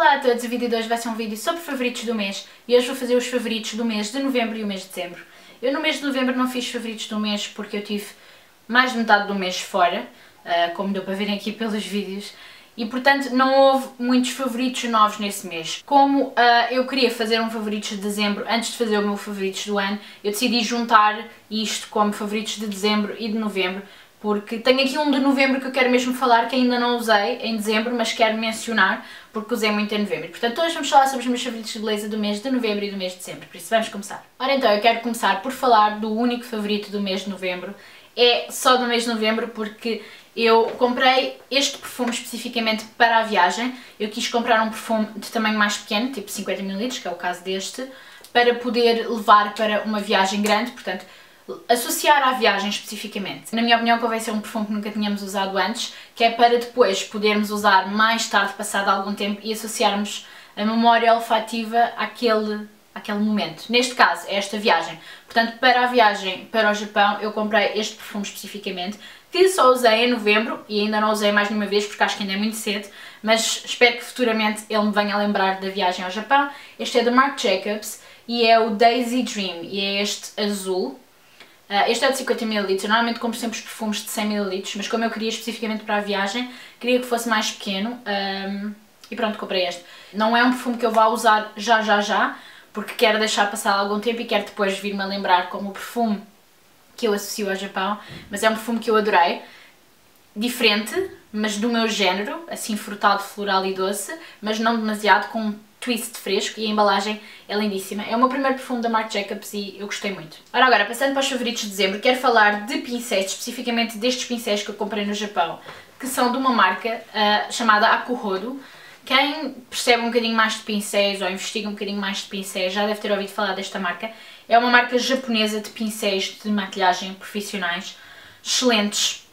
Olá a todos, o vídeo de hoje vai ser um vídeo sobre favoritos do mês e hoje vou fazer os favoritos do mês de novembro e o mês de dezembro. Eu no mês de novembro não fiz favoritos do mês porque eu tive mais de metade do mês fora, como deu para verem aqui pelos vídeos, e portanto não houve muitos favoritos novos nesse mês. Como eu queria fazer um favoritos de dezembro antes de fazer o meu favoritos do ano, eu decidi juntar isto como favoritos de dezembro e de novembro, porque tenho aqui um de novembro que eu quero mesmo falar, que ainda não usei em dezembro, mas quero mencionar, porque usei muito em novembro. Portanto, hoje vamos falar sobre os meus favoritos de beleza do mês de novembro e do mês de dezembro, por isso vamos começar. Ora então, eu quero começar por falar do único favorito do mês de novembro. É só do mês de novembro porque eu comprei este perfume especificamente para a viagem. Eu quis comprar um perfume de tamanho mais pequeno, tipo 50 ml, que é o caso deste, para poder levar para uma viagem grande, portanto, associar à viagem especificamente. Na minha opinião, convém ser um perfume que nunca tínhamos usado antes, que é para depois podermos usar mais tarde, passado algum tempo, e associarmos a memória olfativa àquele momento. Neste caso, é esta viagem. Portanto, para a viagem para o Japão, eu comprei este perfume especificamente, que só usei em novembro, e ainda não usei mais nenhuma vez, porque acho que ainda é muito cedo, mas espero que futuramente ele me venha a lembrar da viagem ao Japão. Este é da Marc Jacobs, e é o Daisy Dream, e é este azul. Este é de 50 ml, eu normalmente compro sempre os perfumes de 100 ml, mas como eu queria especificamente para a viagem, queria que fosse mais pequeno, e pronto, comprei este. Não é um perfume que eu vá usar já, porque quero deixar passar algum tempo e quero depois vir-me a lembrar como o perfume que eu associo ao Japão, mas é um perfume que eu adorei, diferente, mas do meu género, assim frutado, floral e doce, mas não demasiado, com um twist fresco, e a embalagem é lindíssima. É o meu primeiro perfume da Marc Jacobs e eu gostei muito. Ora agora, passando para os favoritos de dezembro, quero falar de pincéis, especificamente destes pincéis que eu comprei no Japão, que são de uma marca chamada Akuhodo. Quem percebe um bocadinho mais de pincéis ou investiga um bocadinho mais de pincéis já deve ter ouvido falar desta marca. É uma marca japonesa de pincéis de maquilhagem profissionais, excelentes,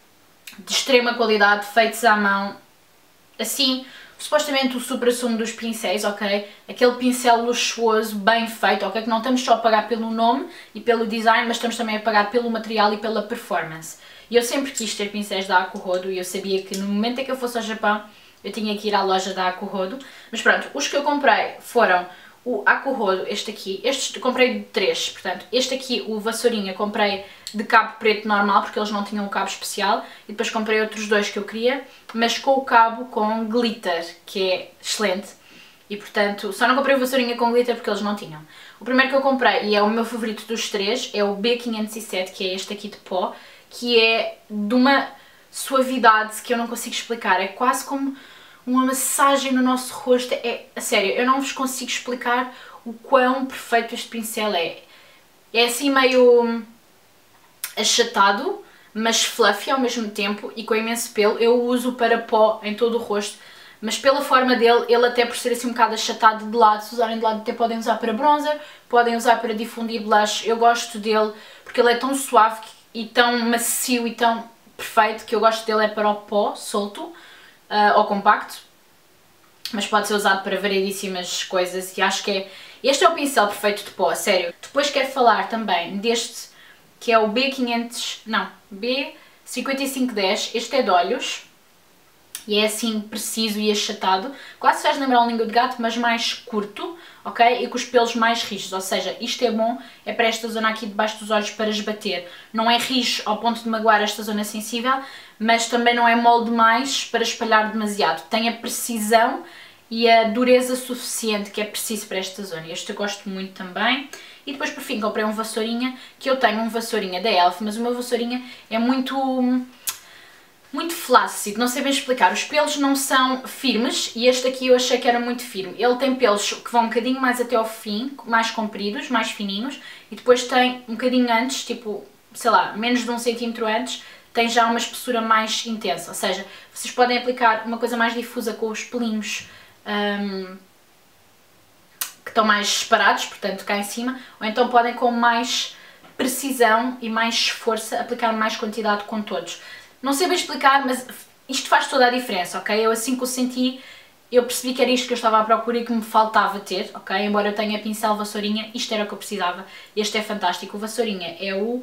de extrema qualidade, feitos à mão, assim, supostamente o supra-sumo dos pincéis, ok? Aquele pincel luxuoso, bem feito, ok? Que não estamos só a pagar pelo nome e pelo design, mas estamos também a pagar pelo material e pela performance. E eu sempre quis ter pincéis da Akuhodo e eu sabia que no momento em que eu fosse ao Japão, eu tinha que ir à loja da Akuhodo. Mas pronto, os que eu comprei foram o Akuhodo, este aqui, estes comprei de 3, portanto, este aqui, o Vassourinha, comprei de cabo preto normal, porque eles não tinham o cabo especial, e depois comprei outros dois que eu queria, mas com o cabo com glitter, que é excelente, e portanto, só não comprei o Vassourinha com glitter porque eles não tinham. O primeiro que eu comprei, e é o meu favorito dos 3, é o B507, que é este aqui de pó, que é de uma suavidade que eu não consigo explicar, é quase como uma massagem no nosso rosto, a sério, eu não vos consigo explicar o quão perfeito este pincel é. É assim meio achatado, mas fluffy ao mesmo tempo e com imenso pelo. Eu o uso para pó em todo o rosto, mas pela forma dele, ele até por ser assim um bocado achatado de lado, se usarem de lado até podem usar para bronzer, podem usar para difundir blush. Eu gosto dele porque ele é tão suave e tão macio e tão perfeito que eu gosto dele é para o pó solto, ou compacto, mas pode ser usado para variedíssimas coisas e acho que este é o pincel perfeito de pó, sério. Depois quero falar também deste, que é o B5510, este é de olhos e é assim preciso e achatado, quase faz lembrar um língua de gato, mas mais curto, ok? E com os pelos mais rijos, ou seja, isto é bom, é para esta zona aqui debaixo dos olhos para esbater. Não é rijo ao ponto de magoar esta zona sensível, mas também não é mole demais para espalhar demasiado. Tem a precisão e a dureza suficiente que é preciso para esta zona. Este eu gosto muito também. E depois por fim comprei um Vassourinha, que eu tenho um Vassourinha da Elf, mas o meu Vassourinha é muito flácido, não sei bem explicar. Os pelos não são firmes e este aqui eu achei que era muito firme. Ele tem pelos que vão um bocadinho mais até ao fim, mais compridos, mais fininhos, e depois tem um bocadinho antes, tipo, sei lá, menos de 1 centímetro antes, tem já uma espessura mais intensa. Ou seja, vocês podem aplicar uma coisa mais difusa com os pelinhos que estão mais separados, portanto cá em cima, ou então podem com mais precisão e mais força aplicar mais quantidade com todos. Não sei bem explicar, mas isto faz toda a diferença, ok? Eu assim que o senti, eu percebi que era isto que eu estava à procura e que me faltava ter, ok? Embora eu tenha pincel Vassourinha, isto era o que eu precisava. Este é fantástico. O Vassourinha é o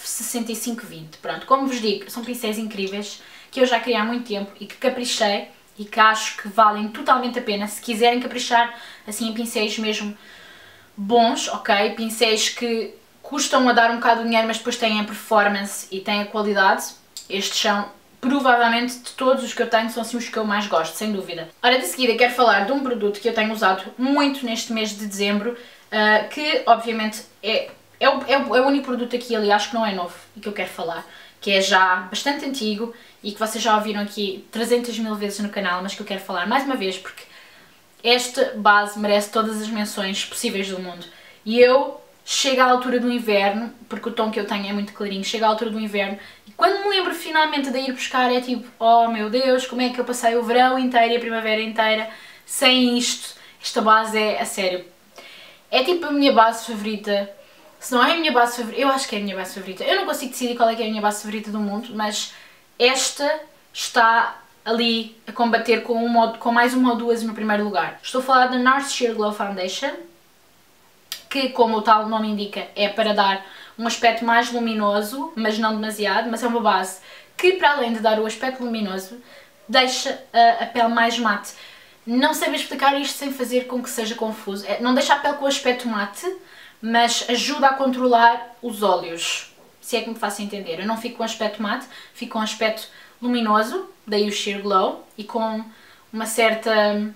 F6520. Pronto, como vos digo, são pincéis incríveis que eu já queria há muito tempo e que caprichei e que acho que valem totalmente a pena se quiserem caprichar assim em pincéis mesmo bons, ok? Pincéis que custam a dar um bocado de dinheiro, mas depois têm a performance e têm a qualidade. Estes são, provavelmente, de todos os que eu tenho, são assim os que eu mais gosto, sem dúvida. Ora, de seguida quero falar de um produto que eu tenho usado muito neste mês de dezembro, que obviamente é o único produto aqui, aliás, que não é novo e que eu quero falar, que é já bastante antigo e que vocês já ouviram aqui 300 mil vezes no canal, mas que eu quero falar mais uma vez porque esta base merece todas as menções possíveis do mundo. E eu chego à altura do inverno, porque o tom que eu tenho é muito clarinho, chego à altura do inverno e quando me lembro finalmente de ir buscar é tipo, oh meu Deus, como é que eu passei o verão inteiro e a primavera inteira sem isto? Esta base é, a sério, é tipo a minha base favorita. Se não é a minha base favorita, eu acho que é a minha base favorita. Eu não consigo decidir qual é que é a minha base favorita do mundo, mas esta está ali a combater com mais uma ou duas no primeiro lugar. Estou a falar da NARS Sheer Glow Foundation, que, como o tal nome indica, é para dar um aspecto mais luminoso, mas não demasiado, mas é uma base que, para além de dar o aspecto luminoso, deixa a pele mais mate. Não sei bem explicar isto sem fazer com que seja confuso. Não deixa a pele com o aspecto mate, mas ajuda a controlar os óleos, se é que me faço entender. Eu não fico com aspecto mate, fico com aspecto luminoso, daí o Sheer Glow, e com uma certa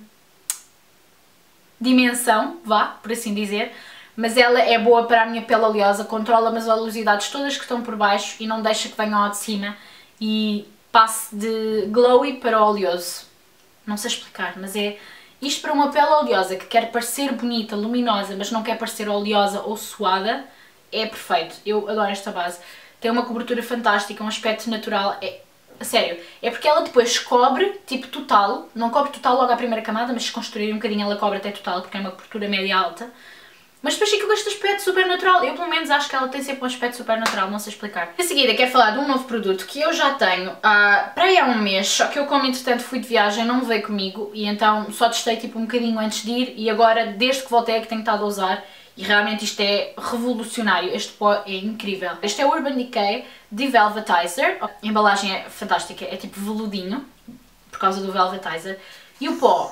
dimensão, vá, por assim dizer, mas ela é boa para a minha pele oleosa, controla-me as oleosidades todas que estão por baixo e não deixa que venham ao de cima e passe de glowy para oleoso. Não sei explicar, mas é isto para uma pele oleosa que quer parecer bonita, luminosa, mas não quer parecer oleosa ou suada, é perfeito. Eu adoro esta base. Tem uma cobertura fantástica, um aspecto natural, a sério, é porque ela depois cobre, tipo total, não cobre total logo à primeira camada, mas se construir um bocadinho ela cobre até total, porque é uma cobertura média alta. Mas depois fica com este aspecto super natural. Eu pelo menos acho que ela tem sempre um aspecto super natural, não sei explicar. Em seguida quero falar de um novo produto que eu já tenho para aí há um mês, só que eu como entretanto fui de viagem não veio comigo e então só testei tipo um bocadinho antes de ir e agora desde que voltei é que tenho estado a usar e realmente isto é revolucionário, este pó é incrível. Este é o Urban Decay de Velvetizer, a embalagem é fantástica, é tipo veludinho por causa do Velvetizer e o pó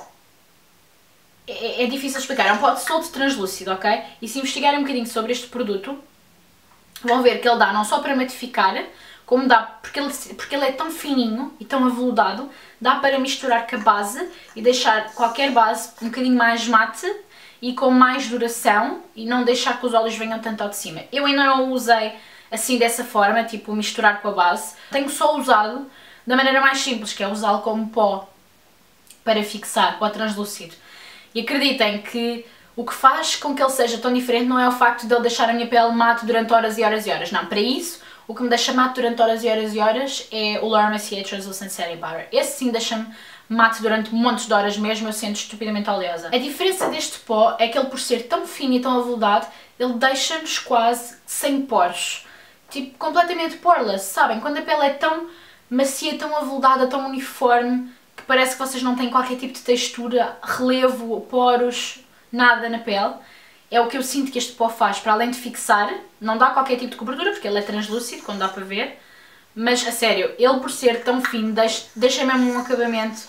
é difícil de explicar, é um pó de solto translúcido, ok? E se investigarem um bocadinho sobre este produto, vão ver que ele dá não só para matificar, como dá, porque ele é tão fininho e tão aveludado, dá para misturar com a base e deixar qualquer base um bocadinho mais mate e com mais duração e não deixar que os óleos venham tanto ao de cima. Eu ainda não o usei assim dessa forma, tipo misturar com a base. Tenho só usado da maneira mais simples, que é usá-lo como pó para fixar, pó translúcido. E acreditem que o que faz com que ele seja tão diferente não é o facto de ele deixar a minha pele mate durante horas e horas e horas. Não, para isso, o que me deixa mate durante horas e horas e horas é o Laura Mercier Translucent Setting Powder. Esse sim deixa-me mate durante montes de horas mesmo, eu sinto estupidamente oleosa. A diferença deste pó é que ele, por ser tão fino e tão aveludado, ele deixa-nos quase sem poros. Tipo, completamente poreless, sabem? Quando a pele é tão macia, tão aveludada, tão uniforme, que parece que vocês não têm qualquer tipo de textura, relevo, poros, nada na pele. É o que eu sinto que este pó faz, para além de fixar, não dá qualquer tipo de cobertura, porque ele é translúcido, como dá para ver, mas a sério, ele por ser tão fino, deixa mesmo um acabamento,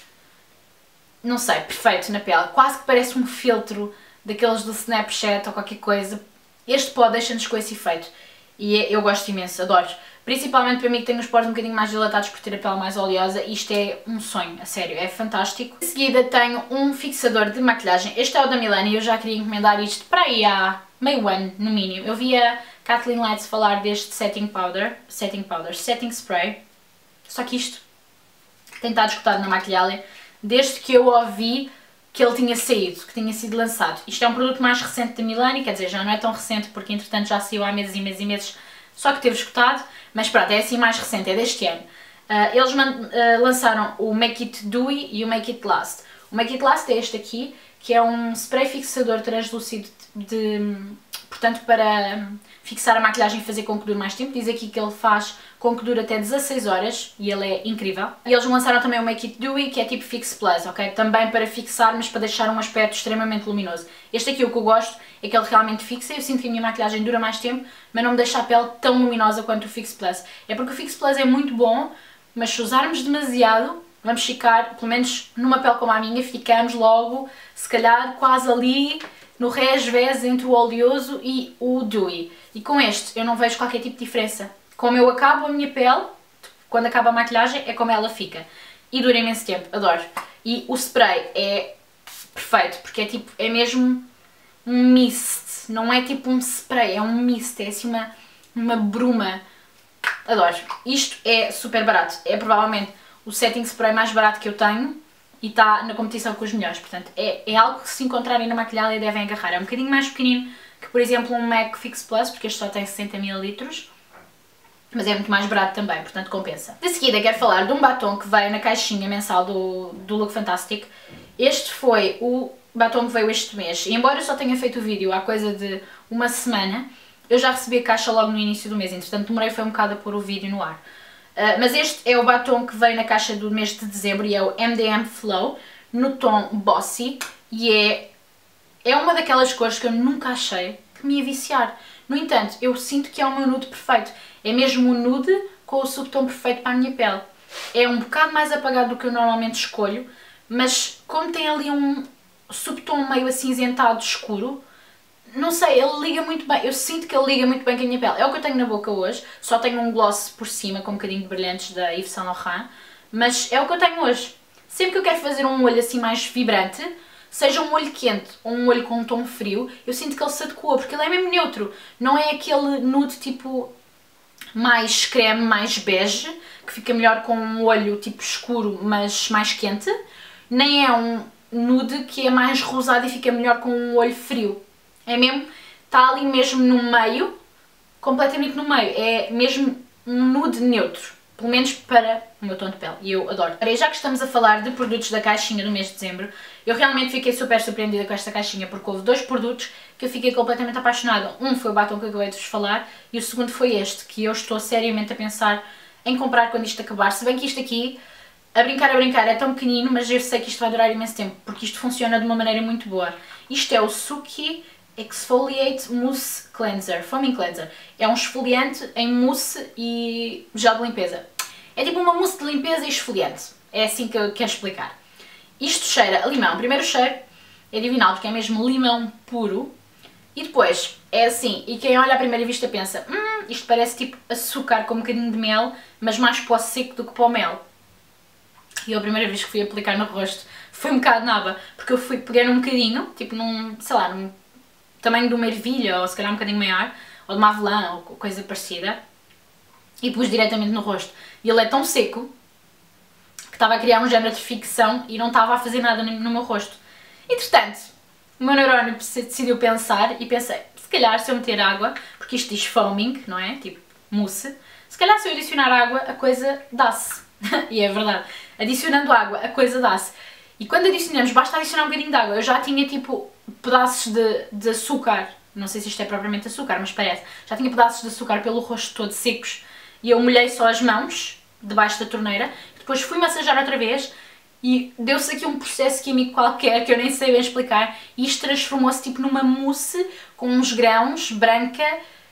não sei, perfeito na pele, quase que parece um filtro daqueles do Snapchat ou qualquer coisa. Este pó deixa-nos com esse efeito e eu gosto imenso, adoro. Principalmente para mim que tenho os poros um bocadinho mais dilatados por ter a pele mais oleosa, isto é um sonho, a sério, é fantástico. Em seguida tenho um fixador de maquilhagem, este é o da Milani e eu já queria encomendar isto para aí há meio ano, no mínimo. Eu vi a Kathleen Lights falar deste setting spray, só que isto tem estado esgotado na maquilhagem desde que eu ouvi que ele tinha saído, que tinha sido lançado. Isto é um produto mais recente da Milani, quer dizer, já não é tão recente porque entretanto já saiu há meses e meses e meses, só que teve esgotado, mas pronto, é assim mais recente, é deste ano. Eles lançaram o Make It Dewy e o Make It Last. O Make It Last é este aqui, que é um spray fixador translúcido, portanto para fixar a maquilhagem e fazer com que dure mais tempo. Diz aqui que ele faz com que dure até 16 horas e ele é incrível. E eles lançaram também o Make It Dewy, que é tipo Fix Plus, ok? Também para fixar, mas para deixar um aspecto extremamente luminoso. Este aqui o que eu gosto é que ele realmente fixa, eu sinto que a minha maquilhagem dura mais tempo, mas não me deixa a pele tão luminosa quanto o Fix Plus. É porque o Fix Plus é muito bom, mas se usarmos demasiado, vamos ficar, pelo menos numa pele como a minha, ficamos logo, se calhar, quase ali no rés-vés entre o oleoso e o dewy. E com este eu não vejo qualquer tipo de diferença. Como eu acabo a minha pele, quando acaba a maquilhagem, é como ela fica. E dura imenso tempo, adoro. E o spray é perfeito, porque é tipo, é mesmo um mist, não é tipo um spray, é um mist, é assim uma bruma. Adoro. Isto é super barato, é provavelmente o setting spray mais barato que eu tenho e está na competição com os melhores, portanto é algo que se encontrarem na maquilhagem devem agarrar. É um bocadinho mais pequenino que, por exemplo, um MAC Fix Plus, porque este só tem 60 ml, mas é muito mais barato também, portanto compensa. De seguida quero falar de um batom que veio na caixinha mensal do Look Fantastic. Este foi o batom que veio este mês, e embora eu só tenha feito o vídeo há coisa de uma semana, eu já recebi a caixa logo no início do mês, entretanto demorei foi um bocado a pôr o vídeo no ar. Mas este é o batom que veio na caixa do mês de dezembro e é o MDM Flow, no tom Bossy, e é uma daquelas cores que eu nunca achei que me ia viciar. No entanto, eu sinto que é o meu nude perfeito. É mesmo o nude com o subtom perfeito para a minha pele. É um bocado mais apagado do que eu normalmente escolho, mas como tem ali um subtom meio acinzentado escuro, não sei, ele liga muito bem, eu sinto que ele liga muito bem com a minha pele. É o que eu tenho na boca hoje, só tenho um gloss por cima com um bocadinho de brilhantes da Yves Saint Laurent, mas é o que eu tenho hoje. Sempre que eu quero fazer um olho assim mais vibrante, seja um olho quente ou um olho com um tom frio, eu sinto que ele se adequa, porque ele é mesmo neutro. Não é aquele nude tipo mais creme, mais bege, que fica melhor com um olho tipo escuro, mas mais quente. Nem é um nude que é mais rosado e fica melhor com um olho frio. É mesmo, está ali mesmo no meio, completamente no meio. É mesmo um nude neutro, pelo menos para o meu tom de pele, e eu adoro. Ora, já que estamos a falar de produtos da caixinha do mês de dezembro, eu realmente fiquei super surpreendida com esta caixinha, porque houve dois produtos que eu fiquei completamente apaixonada. Um foi o batom que eu acabei de vos falar, e o segundo foi este, que eu estou seriamente a pensar em comprar quando isto acabar. Se bem que isto aqui, a brincar, é tão pequenino, mas eu sei que isto vai durar imenso tempo, porque isto funciona de uma maneira muito boa. Isto é o Suki Exfoliate Mousse Cleanser, Foaming Cleanser. É um esfoliante em mousse e gel de limpeza. É tipo uma mousse de limpeza e esfoliante. É assim que eu quero explicar. Isto cheira a limão. O primeiro cheiro é divinal, porque é mesmo limão puro. E depois é assim, e quem olha à primeira vista pensa, isto parece tipo açúcar com um bocadinho de mel, mas mais para o seco do que para o mel. E eu a primeira vez que fui aplicar no rosto foi um bocado naba, porque eu fui pegar um bocadinho, tipo num, sei lá, num tamanho de uma ervilha, ou se calhar um bocadinho maior, ou de uma avelã, ou coisa parecida, e pus diretamente no rosto. E ele é tão seco que estava a criar um género de fricção e não estava a fazer nada no meu rosto. Entretanto, o meu neurónio decidiu pensar e pensei, se calhar se eu meter água, porque isto diz foaming, não é? Tipo mousse, se calhar se eu adicionar água a coisa dá-se. E é verdade, adicionando água a coisa dá-se. E quando adicionamos, basta adicionar um bocadinho de água. Eu já tinha tipo pedaços de açúcar, não sei se isto é propriamente açúcar, mas parece. Já tinha pedaços de açúcar pelo rosto todo secos e eu molhei só as mãos debaixo da torneira. Depois fui massajar outra vez e deu-se aqui um processo químico qualquer que eu nem sei bem explicar e isto transformou-se tipo numa mousse com uns grãos, branca,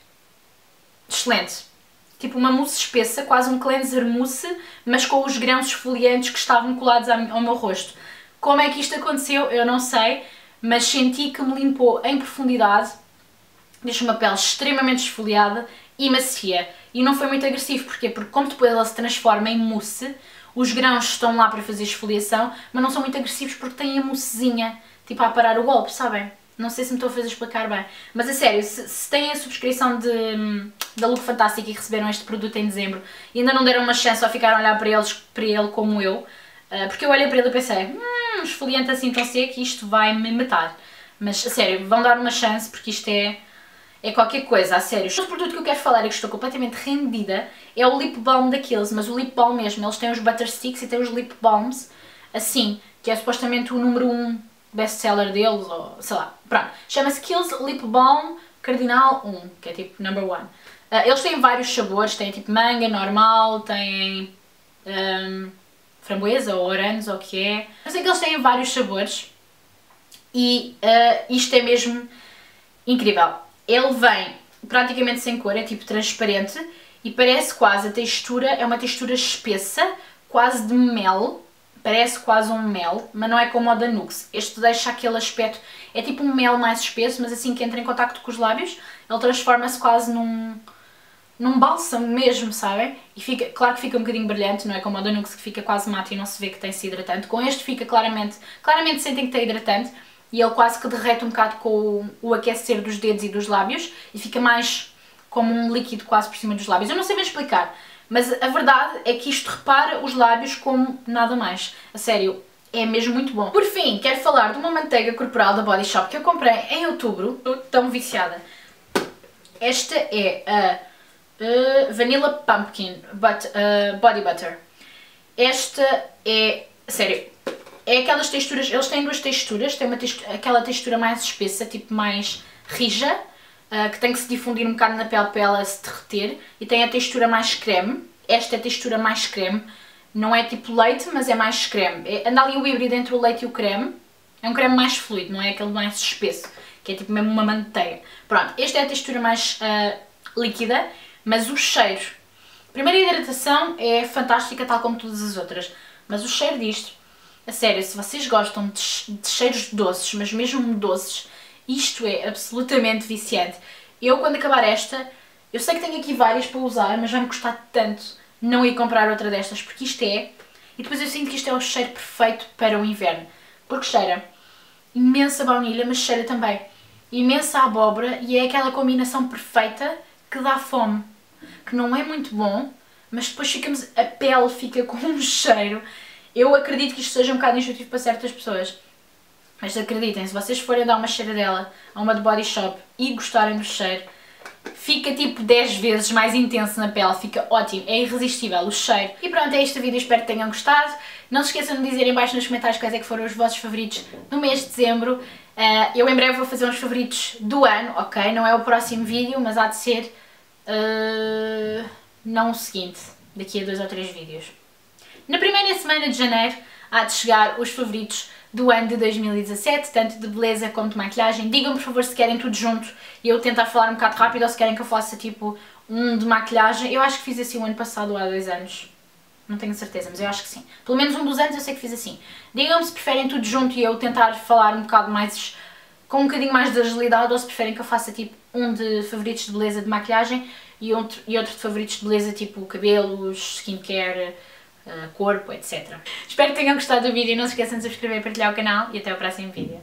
excelente. Tipo uma mousse espessa, quase um cleanser mousse, mas com os grãos esfoliantes que estavam colados ao meu rosto. Como é que isto aconteceu? Eu não sei, mas senti que me limpou em profundidade, deixou uma pele extremamente esfoliada e macia. E não foi muito agressivo, porquê? Porque como depois ela se transforma em mousse, os grãos estão lá para fazer esfoliação, mas não são muito agressivos porque têm a moussezinha, tipo a parar o golpe, sabem? Não sei se me estou a fazer explicar bem. Mas a sério, se têm a subscrição da Look Fantastic e receberam este produto em dezembro e ainda não deram uma chance ou ficaram a olhar para ele como eu, porque eu olhei para ele e pensei, esfoliante assim tão seco, isto vai me matar. Mas a sério, vão dar uma chance porque isto é qualquer coisa, a sério. O outro produto que eu quero falar e que estou completamente rendida é o Lip Balm daqueles, mas o Lip Balm mesmo. Eles têm os Butter Sticks e têm os Lip Balms assim, que é supostamente o número 1 best-seller deles, ou sei lá, pronto. Chama-se Kiehl's Lip Balm Cardinal 1, que é tipo number 1. Eles têm vários sabores, têm tipo manga, normal, têm framboesa ou orange, ou o que é. Eu sei que eles têm vários sabores e isto é mesmo incrível. Ele vem praticamente sem cor, é tipo transparente e parece quase, a textura é uma textura espessa, quase de mel. parece quase um mel, mas não é como o da Nux. Este deixa aquele aspecto, é tipo um mel mais espesso, mas assim que entra em contacto com os lábios, ele transforma-se quase num bálsamo mesmo, sabem? E fica, claro que fica um bocadinho brilhante, não é como o da Nux que fica quase mate e não se vê que tem-se hidratante. Com este fica claramente sentem que tem hidratante e ele quase que derrete um bocado com o aquecer dos dedos e dos lábios e fica mais como um líquido quase por cima dos lábios. Eu não sei bem explicar, mas a verdade é que isto repara os lábios como nada mais. A sério, é mesmo muito bom. Por fim, quero falar de uma manteiga corporal da Body Shop que eu comprei em outubro. Estou tão viciada. Esta é a Vanilla Pumpkin Body Butter. Esta é, sério, é aquelas texturas, eles têm duas texturas, tem aquela textura mais espessa, tipo mais rija, que tem que se difundir um bocado na pele para ela se derreter, e tem a textura mais creme. Esta é a textura mais creme, não é tipo leite, mas é mais creme. Anda ali o híbrido entre o leite e o creme, é um creme mais fluido, não é aquele mais espesso, que é tipo mesmo uma manteiga. Pronto, esta é a textura mais líquida, mas o cheiro, a primeira hidratação é fantástica tal como todas as outras, mas o cheiro disto, a sério, se vocês gostam de cheiros doces, mas mesmo doces, isto é absolutamente viciante. Eu quando acabar esta, eu sei que tenho aqui várias para usar, mas vai-me custar tanto não ir comprar outra destas, porque isto é, e depois eu sinto que isto é o cheiro perfeito para o inverno, porque cheira imensa baunilha, mas cheira também imensa abóbora e é aquela combinação perfeita que dá fome, que não é muito bom, mas depois a pele fica com um cheiro. Eu acredito que isto seja um bocado injutivo para certas pessoas, mas acreditem, se vocês forem dar uma cheiradela a uma de Body Shop e gostarem do cheiro, fica tipo 10 vezes mais intenso na pele, fica ótimo, é irresistível o cheiro. E pronto, é este o vídeo, espero que tenham gostado. Não se esqueçam de dizer em baixo nos comentários quais é que foram os vossos favoritos no mês de dezembro. Eu em breve vou fazer uns favoritos do ano, ok? Não é o próximo vídeo, mas há de ser não o seguinte, daqui a 2 ou 3 vídeos. Na primeira semana de janeiro há de chegar os favoritos do ano de 2017, tanto de beleza como de maquilhagem. Digam-me por favor se querem tudo junto e eu tentar falar um bocado rápido ou se querem que eu faça tipo um de maquilhagem. Eu acho que fiz assim o ano passado ou há 2 anos. Não tenho certeza, mas eu acho que sim. Pelo menos um dos anos eu sei que fiz assim. Digam-me se preferem tudo junto e eu tentar falar um bocado mais, com um bocadinho mais de agilidade, ou se preferem que eu faça tipo um de favoritos de beleza de maquilhagem e outro de favoritos de beleza tipo cabelos, skincare, corpo, etc. Espero que tenham gostado do vídeo, não se esqueçam de subscrever e partilhar o canal e até o próximo vídeo.